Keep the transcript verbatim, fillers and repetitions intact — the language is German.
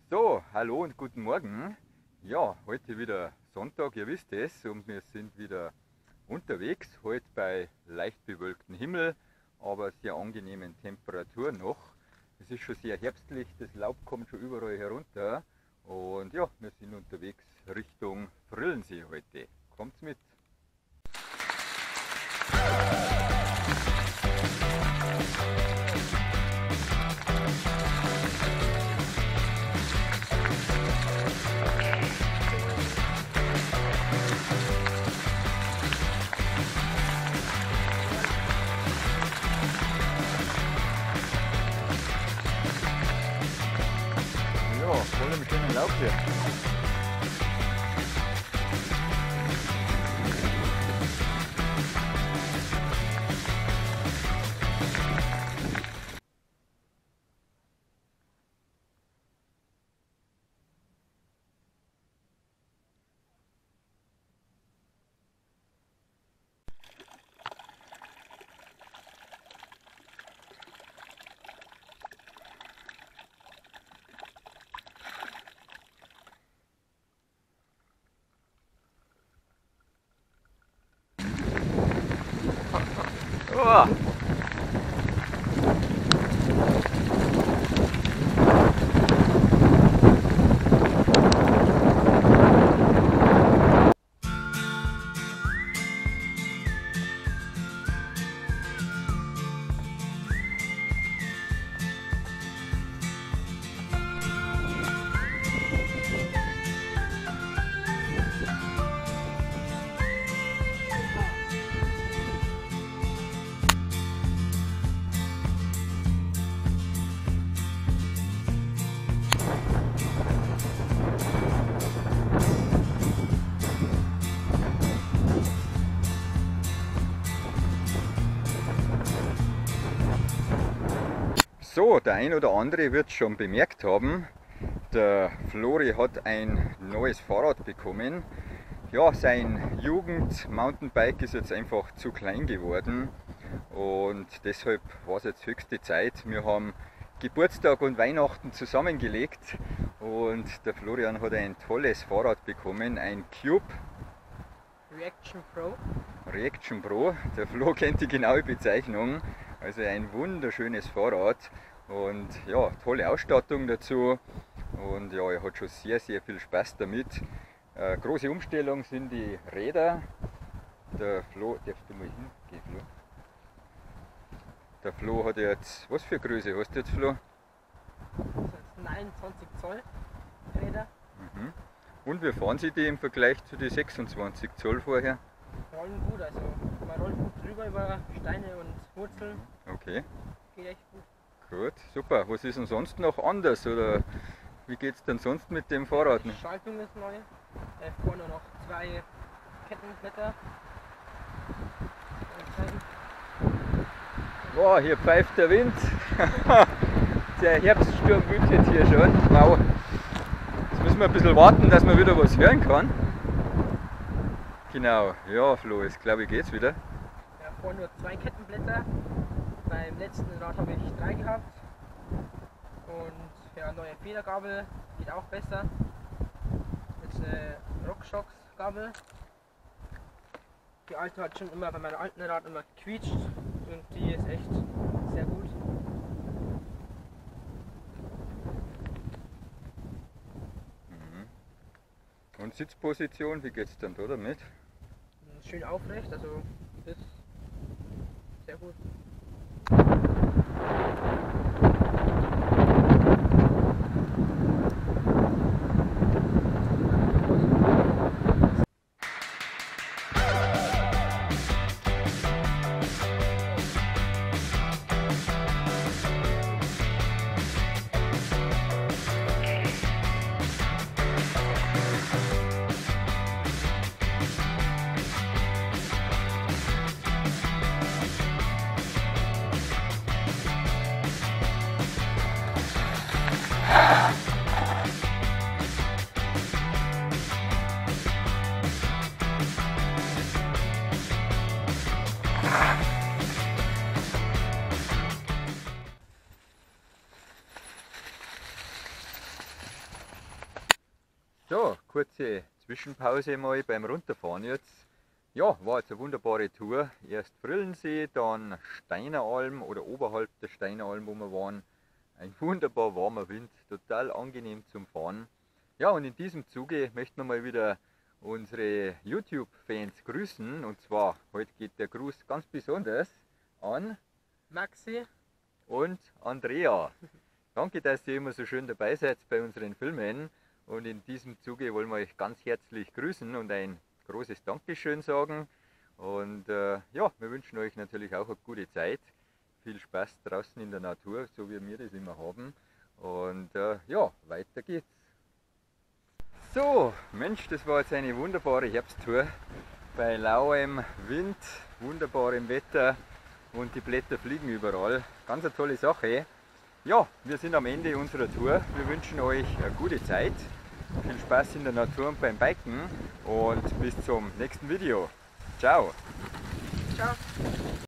So, hallo und guten Morgen. Ja, heute wieder Sonntag, ihr wisst es, und wir sind wieder unterwegs, heute bei leicht bewölktem Himmel, aber sehr angenehmen Temperaturen noch. Es ist schon sehr herbstlich, das Laub kommt schon überall herunter und ja, wir sind unterwegs Richtung Frillensee heute. Kommt's mit! Ja, voll im schönen Laub hier. Oh. So, der ein oder andere wird schon bemerkt haben, der Flori hat ein neues Fahrrad bekommen. Ja, sein Jugend-Mountainbike ist jetzt einfach zu klein geworden und deshalb war es jetzt höchste Zeit. Wir haben Geburtstag und Weihnachten zusammengelegt und der Florian hat ein tolles Fahrrad bekommen, ein Cube Reaction Pro. Reaction Pro, der Flo kennt die genaue Bezeichnung, also ein wunderschönes Fahrrad und ja, tolle Ausstattung dazu und ja, er hat schon sehr, sehr viel Spaß damit. Äh, große Umstellung sind die Räder. Der Flo, darfst du mal hingehen, Flo? Der Flo hat jetzt, was für Größe hast du jetzt, Flo? Das sind neunundzwanzig Zoll Räder. Mhm. Und wie fahren Sie die im Vergleich zu den sechsundzwanzig Zoll vorher? Rollen gut, also man rollt gut drüber über Steine und Wurzeln. Okay. Geht echt gut. Gut, super. Was ist denn sonst noch anders oder wie geht es denn sonst mit dem Fahrrad? Die Schaltung ist neu. Äh, vorne noch zwei Kettenblätter. Boah, hier pfeift der Wind. Der Herbststurm wütet hier schon. Wow. Jetzt müssen wir ein bisschen warten, dass man wieder was hören kann. Genau, ja Flo, jetzt glaube ich geht's wieder. Ja, vorne nur zwei Kettenblätter. Beim letzten Rad habe ich drei gehabt. Und ja, neue Federgabel, geht auch besser. Jetzt eine RockShox Gabel. Die alte hat schon immer bei meinem alten Rad immer gequietscht und die ist echt sehr gut. Und Sitzposition, wie geht's dann da damit? Schön aufrecht, also das ist sehr gut. So, kurze Zwischenpause mal beim Runterfahren jetzt. Ja, war jetzt eine wunderbare Tour. Erst Frillensee, dann Steineralm oder oberhalb der Steineralm, wo wir waren. Ein wunderbar warmer Wind, total angenehm zum Fahren. Ja, und in diesem Zuge möchten wir mal wieder unsere YouTube-Fans grüßen. Und zwar, heute geht der Gruß ganz besonders an Maxi und Andrea. Danke, dass ihr immer so schön dabei seid bei unseren Filmen. Und in diesem Zuge wollen wir euch ganz herzlich grüßen und ein großes Dankeschön sagen. Und äh, ja, wir wünschen euch natürlich auch eine gute Zeit. Viel Spaß draußen in der Natur, so wie wir das immer haben. Und äh, ja, weiter geht's. So, Mensch, das war jetzt eine wunderbare Herbsttour. Bei lauem Wind, wunderbarem Wetter und die Blätter fliegen überall. Ganz eine tolle Sache. Ja, wir sind am Ende unserer Tour. Wir wünschen euch eine gute Zeit. Viel Spaß in der Natur und beim Biken und bis zum nächsten Video. Ciao! Ciao!